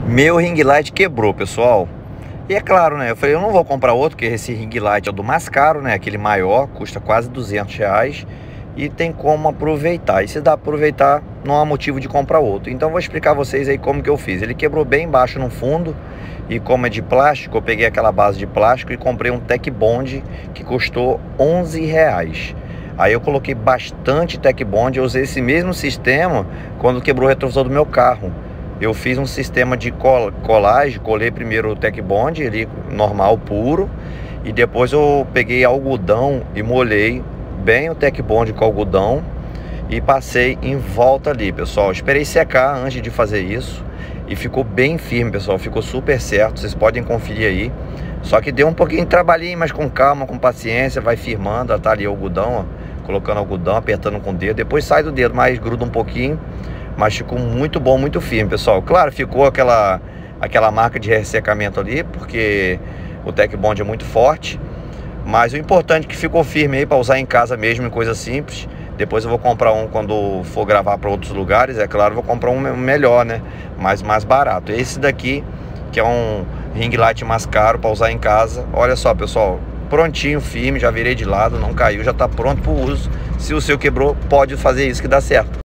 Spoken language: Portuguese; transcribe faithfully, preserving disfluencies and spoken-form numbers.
Meu ring light quebrou, pessoal. E é claro, né? Eu falei, eu não vou comprar outro, porque esse ring light é o do mais caro, né? Aquele maior, custa quase duzentos reais. E tem como aproveitar. E se dá pra aproveitar, não há motivo de comprar outro. Então eu vou explicar a vocês aí como que eu fiz. Ele quebrou bem embaixo no fundo. E como é de plástico, eu peguei aquela base de plástico e comprei um Tec Bond que custou onze reais. Aí eu coloquei bastante Tec Bond. Eu usei esse mesmo sistema quando quebrou o retrovisor do meu carro. Eu fiz um sistema de col colagem, colei primeiro o Tec Bond, ele normal, puro, e depois eu peguei algodão e molhei bem o Tec Bond com algodão e passei em volta ali, pessoal. Esperei secar antes de fazer isso e ficou bem firme, pessoal, ficou super certo, vocês podem conferir aí. Só que deu um pouquinho de trabalhinho, mas com calma, com paciência, vai firmando, tá ali o algodão, ó, colocando algodão, apertando com o dedo, depois sai do dedo, mas gruda um pouquinho. Mas ficou muito bom, muito firme, pessoal. Claro, ficou aquela, aquela marca de ressecamento ali, porque o Tec Bond é muito forte. Mas o importante é que ficou firme aí para usar em casa mesmo, em coisa simples. Depois eu vou comprar um quando for gravar para outros lugares. É claro, vou comprar um melhor, né? Mas mais barato. Esse daqui, que é um ring light mais caro para usar em casa. Olha só, pessoal. Prontinho, firme, já virei de lado, não caiu, já está pronto para o uso. Se o seu quebrou, pode fazer isso que dá certo.